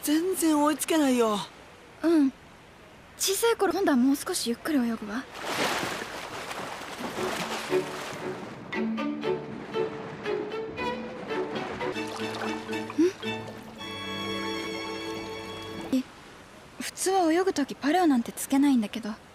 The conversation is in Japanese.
全然追いつけないよ。 うん。小さい頃今度はもう少しゆっくり泳ぐわ。普通は泳ぐ時パレオなんてつけないんだけど、